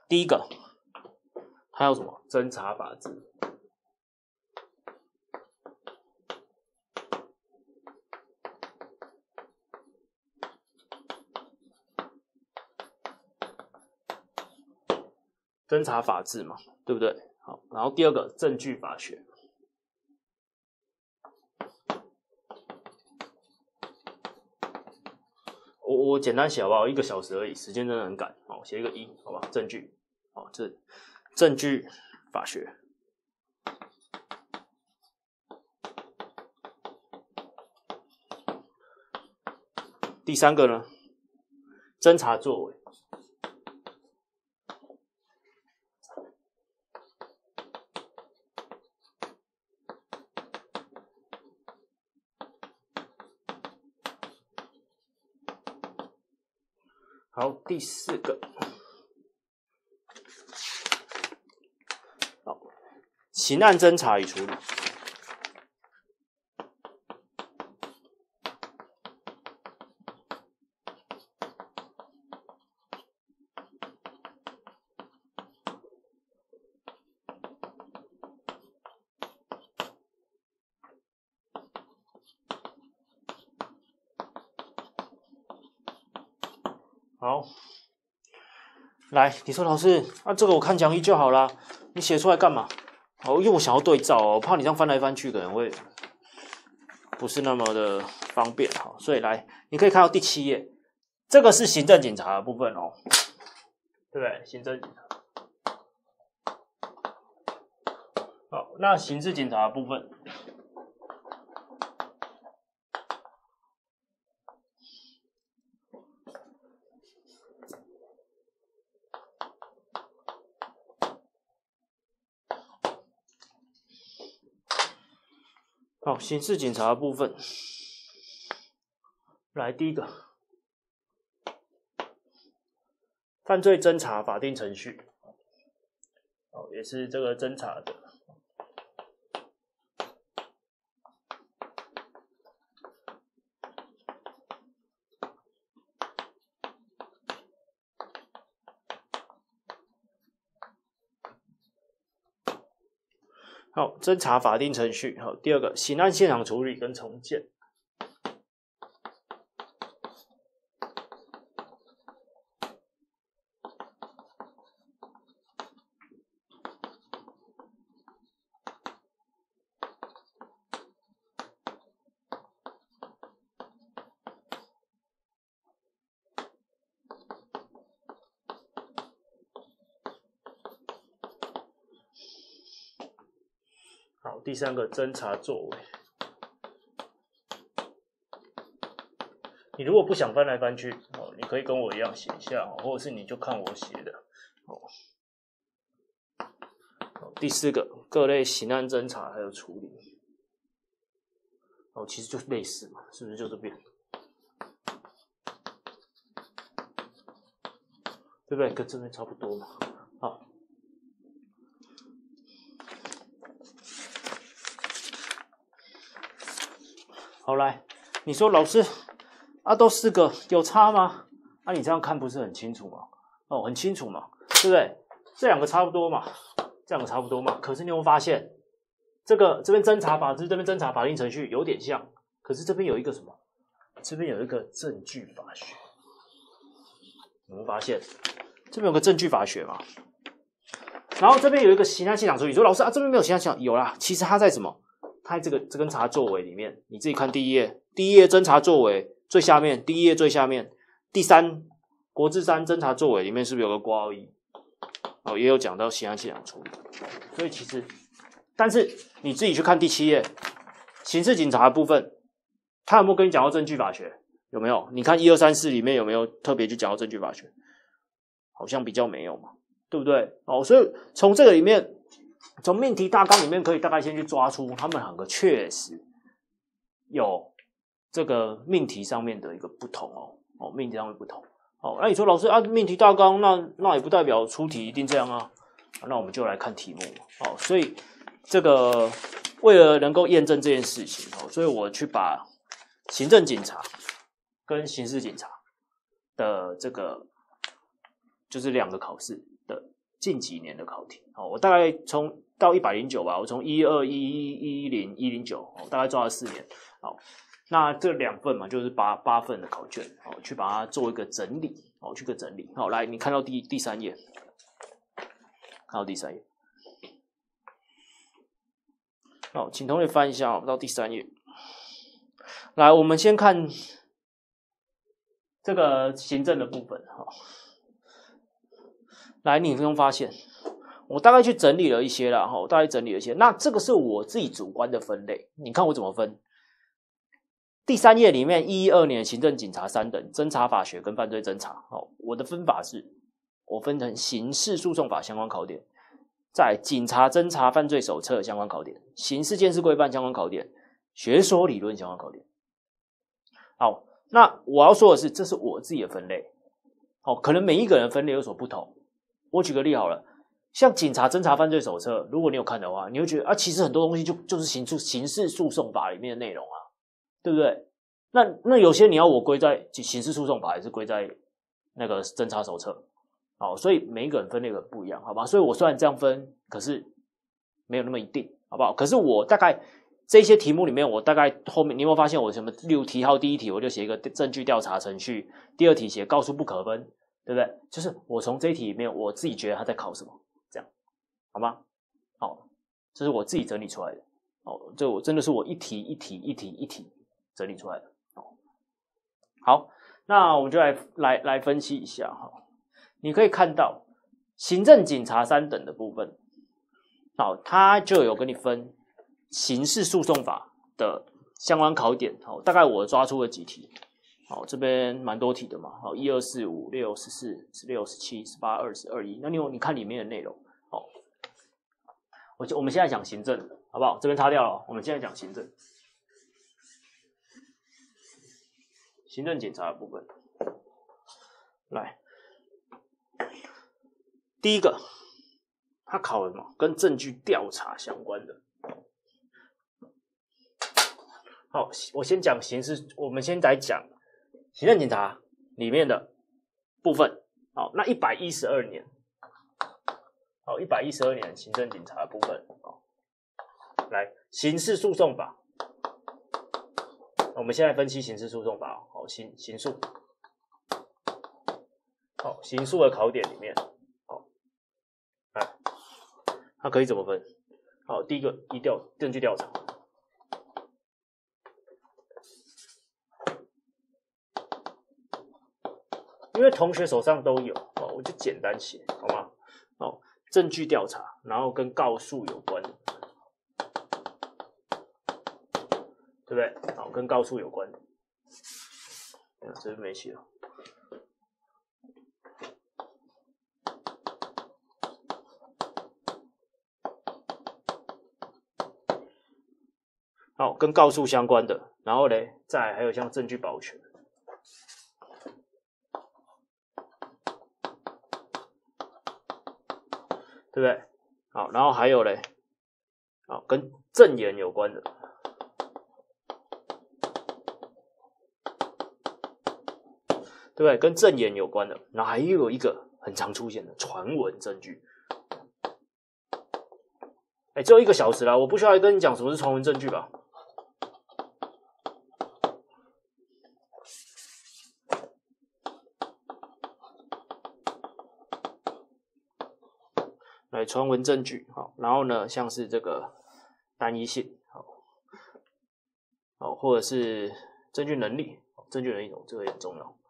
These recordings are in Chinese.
第一个，还有什么侦查法制？侦查法制嘛，对不对？好，然后第二个证据法学。我简单写好不好？1个小时而已，时间真的很赶。好，写一个1，好吧？证据，好，这证据法学。第三个呢，侦查作为。好，第四个，好，刑案侦查与处理。好，来，你说老师啊，这个我看讲义就好啦，你写出来干嘛？哦，因为我想要对照哦，我怕你这样翻来翻去可能会不是那么的方便。好，所以来，你可以看到第7页，这个是行政警察的部分哦，对不对？行政警察。好，那刑事警察的部分。好，刑事警察的部分，来第一个，犯罪侦查法定程序，好，也是这个侦查的。好，侦查法定程序。好，第二个，刑案现场处理跟重建。好，第三个侦查作为。你如果不想翻来翻去，哦，你可以跟我一样写一下，或者是你就看我写的。哦，第四个各类刑案侦查还有处理。哦，其实就是类似嘛，是不是就这边？对不对？跟这边差不多嘛。好。好，来，你说老师啊，都4个有差吗？啊，你这样看不是很清楚吗？哦，很清楚嘛，对不对？这2个差不多嘛，这2个差不多嘛。可是你有没有发现，这边侦查法制，这边侦查法定程序有点像，可是这边有一个什么？这边有一个证据法学，有没有发现？这边有个证据法学嘛？然后这边有一个刑案现场处理。你说老师啊，这边没有刑案现场，有啦，其实它在什么？它在这侦查作为里面，你自己看第1页，第1页侦查作为最下面，第1页最下面，第3国字3侦查作为里面是不是有个括号1？哦，也有讲到刑案现场处理。所以其实，但是你自己去看第7页，刑事警察的部分，他有没有跟你讲到证据法学？有没有？你看1、2、3、4里面有没有特别去讲到证据法学？好像比较没有嘛，对不对？哦，所以从这个里面。从命题大纲里面可以大概先去抓出他们2个确实有这个命题上面的一个不同哦，命题上面不同哦。那你说老师啊，命题大纲那也不代表出题一定这样啊。那我们就来看题目哦。所以这个为了能够验证这件事情哦，所以我去把行政警察跟刑事警察的这个就是2个考试的近几年的考题。我大概到109吧，我从12、11、10、109，大概抓了4年。好，那这2份嘛，就是8份的考卷，去把它做一个整理，去个整理。好，来，你看到第3页，看到第3页。好，请同学翻一下到第3页。来，我们先看这个行政的部分。来，你不用发现，我大概去整理了一些啦，大概整理了一些。那这个是我自己主观的分类，你看我怎么分？第3页里面112年行政警察3等侦查法学跟犯罪侦查，我的分法是，我分成刑事诉讼法相关考点，在警察侦查犯罪手册相关考点，刑事鉴识规范相关考点，学说理论相关考点。好，那我要说的是，这是我自己的分类，可能每一个人分类有所不同。我举个例好了，像警察侦查犯罪手册，如果你有看的话，你会觉得其实很多东西就是刑事诉讼法里面的内容啊，对不对？那有些你要我归在刑事诉讼法，还是归在那个侦查手册？所以每一个人分类很不一样，好吧？所以我虽然这样分，可是没有那么一定，好不好？可是我大概这些题目里面，我大概后面你有没有发现我什么？例如题号第1题我就写一个证据调查程序，第2题写告诉不可分，对不对？就是我从这一题里面，我自己觉得他在考什么，这样好吗？好，这是我自己整理出来的。这我真的是我一题整理出来的。好，那我们就来分析一下哈。你可以看到行政警察3等的部分，它就有跟你分刑事诉讼法的相关考点。大概我抓出了几题。这边蛮多题的嘛。1、2、4、5、6、14、16、17、18、20、21。那你看里面的内容。我们现在讲行政，好不好？这边擦掉了，我们现在讲行政。行政检查的部分，来，第一个，他考了什么？跟证据调查相关的。好，我先讲我们先来讲行政检查里面的部分。好，那112年，好，112年行政检查的部分。来，刑事诉讼法。我们现在分析刑事诉讼法。刑诉。刑诉的考点里面，它可以怎么分？第一个证据调查。因为同学手上都有，我就简单写，好吗？证据调查，然后跟告诉有关的，对不对？跟告诉有关的。这边没写了。跟告诉相关的，然后嘞，再来还有像证据保全，对不对？然后还有嘞，跟证言有关的，对不对？跟证言有关的，然后还有一个很常出现的传闻证据。只有1个小时啦，我不需要来跟你讲什么是传闻证据吧？来，传闻证据，然后呢，像是这个单一性，或者是证据能力，证据能力这个也很重要。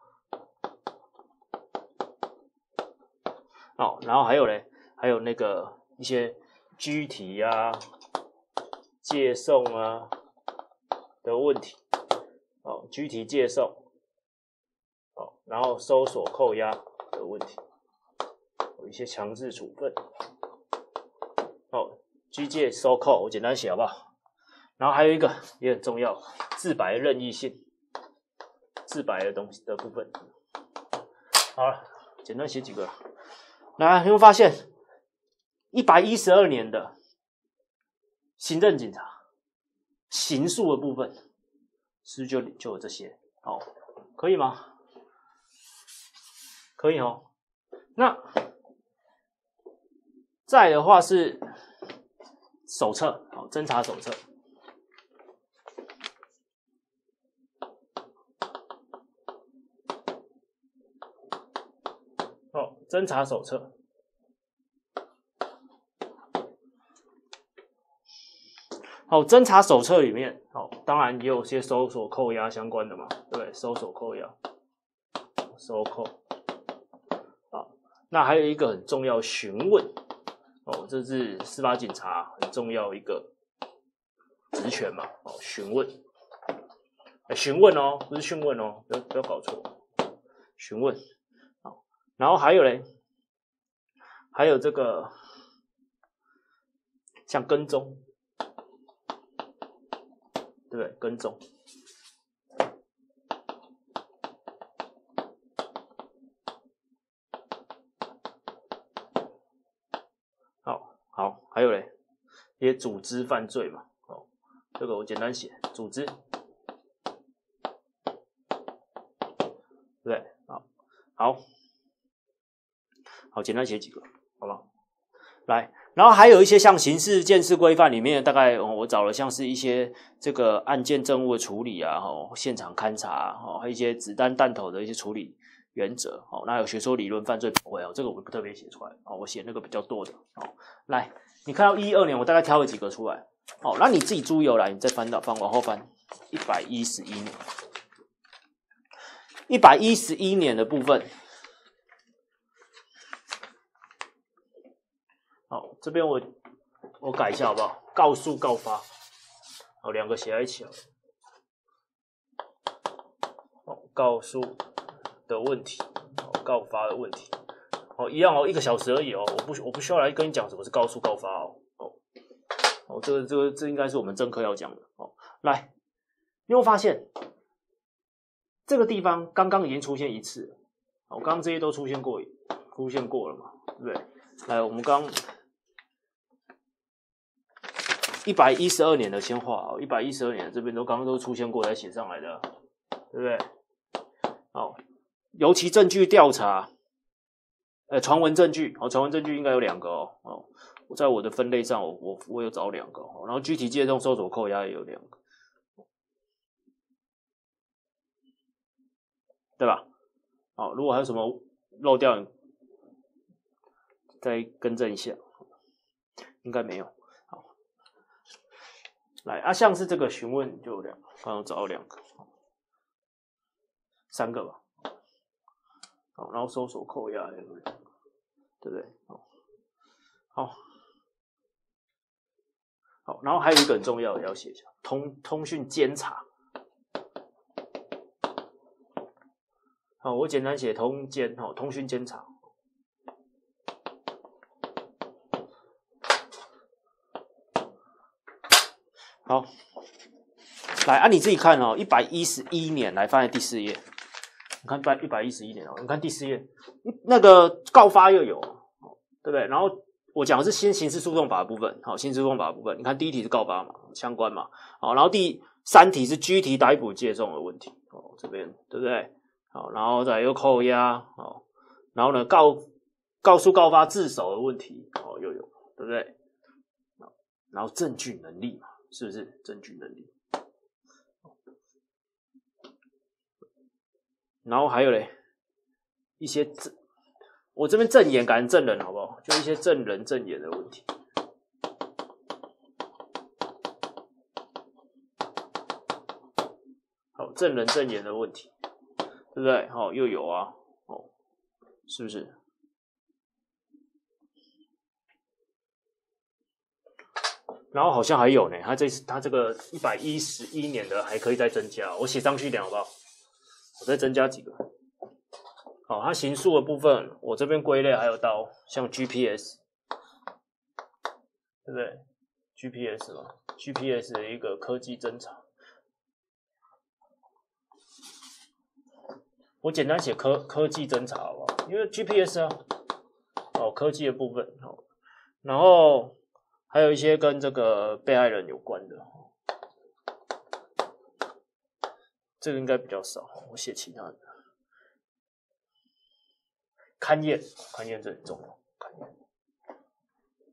然后还有嘞，还有那个一些拘提啊、借送啊的问题，拘提借送，然后搜索扣押的问题，有一些强制处分，拘借收扣，我简单写好不好？然后还有一个也很重要，自白任意性，自白的东西的部分。好了，简单写几个。来，你会发现112年的行政警察刑诉的部分，是不是就有这些？可以吗？可以哦。那再来的话是手册，好，侦查手册。哦，侦查手册。好，侦查手册里面，好，当然也有些搜索扣押相关的嘛，对不对？搜索扣押，收扣。好，那还有一个很重要，询问。哦，这是司法警察很重要一个职权嘛。哦，询问，询问哦，不是讯问哦，不要搞错，询问。好，然后还有嘞，还有这个像跟踪，对不对？跟踪。好，还有嘞，一些组织犯罪嘛。哦，这个我简单写，组织。对，好，简单写几个，好不好？来，然后还有一些像刑事鉴识规范里面，大概我找了像是一些这个案件证物的处理啊，现场勘查还有一些子弹弹头的一些处理原则，那有学说理论犯罪不会这个我不特别写出来，我写那个比较多的。来，你看到12年，我大概挑了几个出来，那你自己注意来，你再往后翻，111年。111年的部分，好，这边我改一下好不好？告诉告发，两个写在一起了。告诉的问题，告发的问题，一样1个小时而已我不需要来跟你讲什么是告诉告发这应该是我们正课要讲的来，你会发现这个地方刚刚已经出现一次了，刚刚这些都出现过了嘛，对不对？来，我们刚112年的先画112年的这边刚刚都出现过才写上来的，对不对？尤其证据调查，传闻证据，传闻证据应该有2个我在我的分类上我有找2个然后具体借重搜索扣押也有2个，对吧？如果还有什么漏掉，再更正一下，应该没有。好，来像是这个询问就有2个，刚刚找到2个，3个吧。然后搜索扣押也有2个，对不对？好，然后还有一个很重要的要写一下，通讯监察。我简单写通讯监察。好，来你自己看111年来放在第4页，你看111年你看第4页，那个告发又有，对不对？然后我讲的是刑事诉讼法的部分，刑事诉讼法的部分，你看第1题是告发嘛，相关嘛，然后第3题是拘提逮捕借送的问题，这边对不对？然后再又扣押，然后呢告诉告发自首的问题，又有，对不对？然后证据能力嘛，是不是证据能力？然后还有嘞一些我这边证言改成证人好不好？就一些证人证言的问题。好，证人证言的问题，对不对？又有啊，是不是？然后好像还有呢，他这个111年的还可以再增加，我写上去一点好不好？我再增加几个。好，它刑诉的部分，我这边归类还有到像 GPS， 对不对 ？GPS 嘛 ，GPS 的一个科技侦查。我简单写科技侦查好不好？因为 GPS 科技的部分然后还有一些跟这个被害人有关的，这个应该比较少，我写其他的。勘验这很重要，勘验。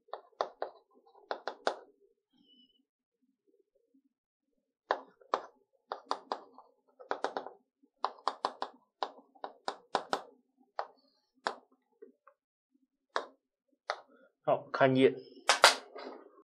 好，看页。